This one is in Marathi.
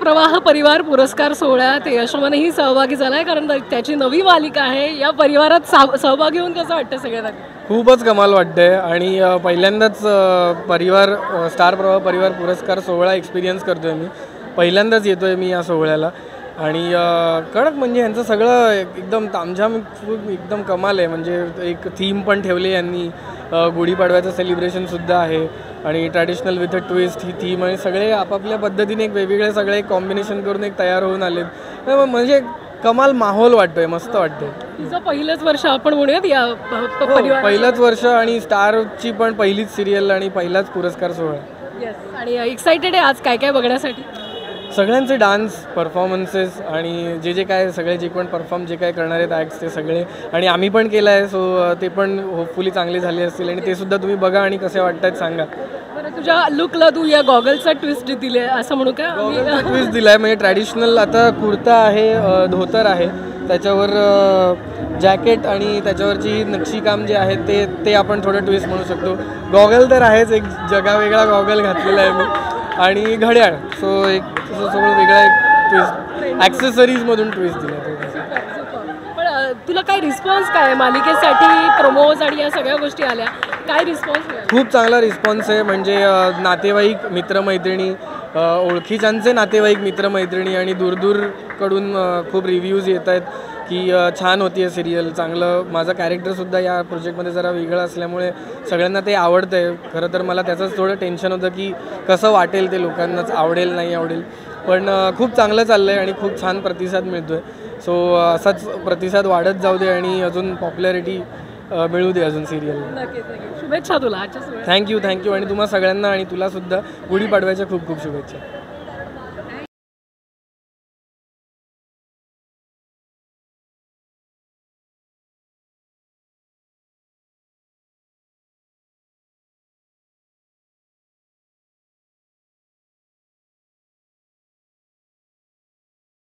प्रवाह परिवार पुरस्कार सोहळ्यात यशवंतही सहभागी झालाय, कारण त्याची नवी मालिका आहे. या परिवारात सहभागी होऊन कसं वाटतं सगळ्यांना? खूपच कमाल वाटतंय आणि पहिल्यांदाच परिवार स्टार प्रवाह परिवार पुरस्कार सोहळा एक्सपिरियन्स करतोय मी. पहिल्यांदाच येतोय मी या सोहळ्याला आणि कडक म्हणजे यांचं सगळं एकदम तामझाम एकदम कमाल आहे. म्हणजे एक थीम पण ठेवली यांनी, गुढीपाडव्याचं सेलिब्रेशनसुद्धा आहे आणि ट्रॅडिशनल विथ अ ट्विस्ट ही थीम, आणि सगळे आपापल्या पद्धतीने एक वेगवेगळे सगळे कॉम्बिनेशन करून एक तयार होऊन आले. म्हणजे कमाल माहोल वाटतोय, मस्त वाटतंय. तिचं पहिलंच वर्ष आपण म्हणूयात या पहिलंच वर्ष आणि स्टारची पण पहिलीच सिरियल आणि पहिलाच पुरस्कार सोहळा. येस, आणि एक्साइटेड आहे आज काय काय बघण्यासाठी? सगळ्यांचे डान्स परफॉर्मन्सेस आणि जे काय सगळे जे पण परफॉर्म जे काय करणार आहेत ॲक्ट्स ते सगळे, आणि आम्ही पण केलं आहे. सो ते पण होपफुली चांगले झाले असतील आणि ते सुद्धा तुम्ही बघा आणि कसे वाटत आहेत सांगा. बरं, तुझ्या लुकला तू या गॉगलचा ट्विस्ट दिले असं म्हणू का? गॉगलचा ट्विस्ट दिला आहे. म्हणजे ट्रॅडिशनल आता कुर्ता आहे, धोतर आहे, त्याच्यावर जॅकेट आणि त्याच्यावरची नक्षीकाम जे आहे ते आपण थोडं ट्विस्ट म्हणू शकतो. गॉगल तर आहेच, एक जगावेगळा गॉगल घातलेला आहे मी, आणि घड्याळ. सो एक सगळं वेगळा एक ट्विस्ट, ॲक्सेसरीजमधून ट्विस्ट दिला. पण तुला काय रिस्पॉन्स काय मालिकेसाठी, प्रोमोज आणि या सगळ्या गोष्टी आल्या, काय रिस्पॉन्स? खूप चांगला रिस्पॉन्स आहे. म्हणजे नातेवाईक मित्रमैत्रिणी, ओळखीच्यांचे नातेवाईक मित्रमैत्रिणी आणि दूरदूरकडून खूप रिव्ह्यूज येत आहेत की छान होती आहे सिरियल, चांगलं. माझं कॅरेक्टरसुद्धा या प्रोजेक्टमध्ये जरा वेगळं असल्यामुळे सगळ्यांना ते आवडतं आहे. खरं तर मला त्याचंच थोडं टेन्शन होतं की कसं वाटेल, ते लोकांनाच आवडेल नाही आवडेल, पण खूप चांगलं चाललं आहे आणि खूप छान प्रतिसाद मिळतो आहे. सो असाच प्रतिसाद वाढत जाऊ दे आणि अजून पॉप्युलॅरिटी मिळू दे अजून सिरियलला. शुभेच्छा तुला. थँक्यू आणि तुम्हा सगळ्यांना आणि तुलासुद्धा गुढीपाडव्याच्या खूप खूप शुभेच्छा.